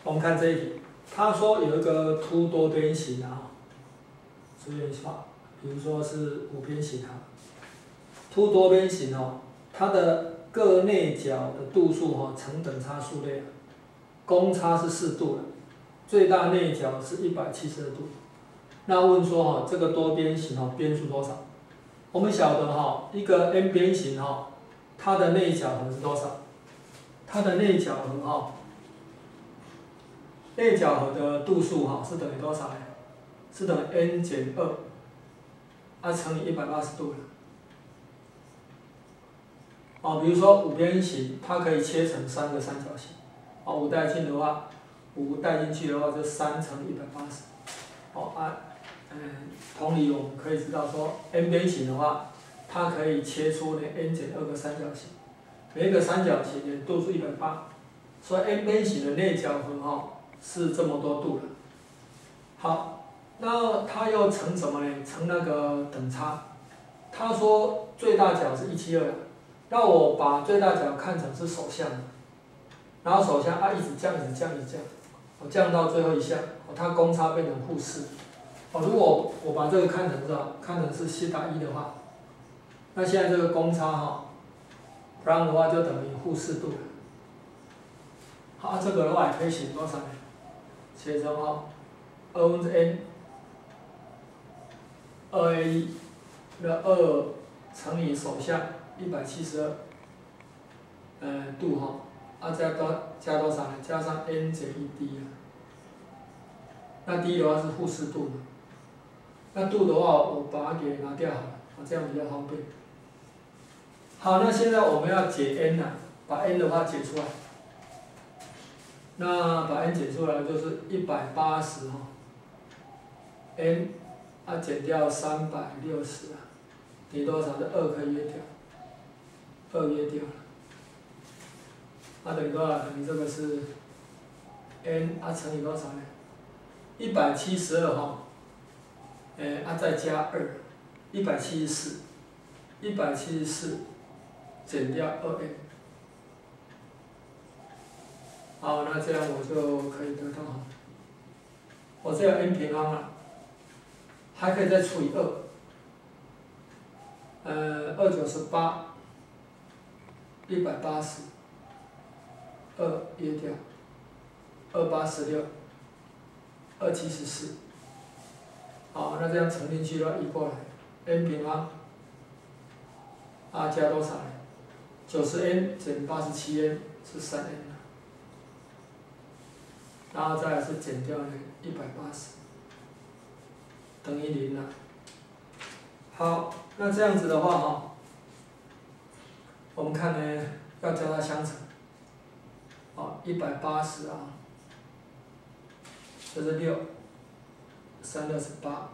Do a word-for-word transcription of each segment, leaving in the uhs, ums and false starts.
我们看这一题，他说有一个凸多边形啊，随便画，比如说是五边形啊，凸多边形哦，它的各内角的度数哈、哦、成等差数列，公差是四度了，最大内角是一百七十二度。那问说哈、哦，这个多边形哦边数多少？我们晓得哈、哦，一个 n 边形哈、哦，它的内角和是多少？它的内角和哈、哦。内角和的度数哈是等于多少呢？是等于 n 减二，啊乘以一百八十度了。哦，比如说五边形，它可以切成三个三角形。哦，五带进的话，五带进去的话就三乘一百八十。哦啊，嗯，同理我们可以知道说 n 边形的话，它可以切出呢 n 减二个三角形，每一个三角形的度数一百八，所以 n 边形的内角和哈。是这么多度了。好，那它要乘什么呢？乘那个等差。他说最大角是一百七十二，那我把最大角看成是首项，然后首项啊一直降，一直降，一直降，我降到最后一项，哦，它公差变成负四。哦，如果我把这个看成是吧，看成是西塔一的话，那现在这个公差哈，不然的话就等于负四度了。好，这个的话也可以写多少呢？写成哈，二分之 n， 二 a 一，那二乘以首项一百七十二，呃度哈，啊加多加多少呢？加上 n 减一 d 啊，那 d 的话是负四度嘛，那度的话我把它给拿掉好了，这样比较方便。好，那现在我们要解 n 啊，把 n 的话解出来。那把 n 解出来就是一百八十哈 ，n 啊减掉三百六十啊，等于多少？这二可以约掉，二约掉了，啊等于多少？等于这个是 n 啊乘以多少呢？一百七十二哈，诶啊再加二，一百七十四，一百七十四减掉二 n。好，那这样我就可以得到，我这样 n 平方了，还可以再除以二，呃，二九十八，一百八十，二约掉，二八十六，二七十四，好，那这样乘进去的话，移过来 ，n 平方，啊加多少呢？九十 n 减八十七 n 是三 n。然后再来是减掉呢一百八十，等于零了。好，那这样子的话哈，我们看呢要叫它相乘，啊一百八十啊，这是六，三六十八，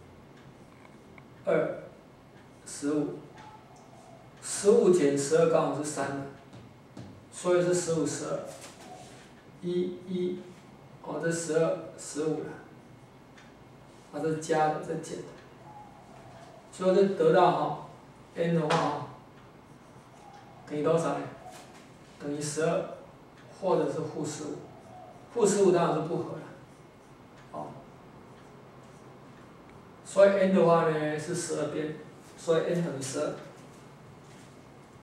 二，十五，十五减十二刚好是三，所以是十五十二，一一。哦，这十二、十五了，啊，这加的，这减的，所以就得到哈 ，n 的话哈，等于多少呢？等于十二，或者是负十五，负十五当然是不合了，哦，所以 n 的话呢是十二边，所以 n 等于十二。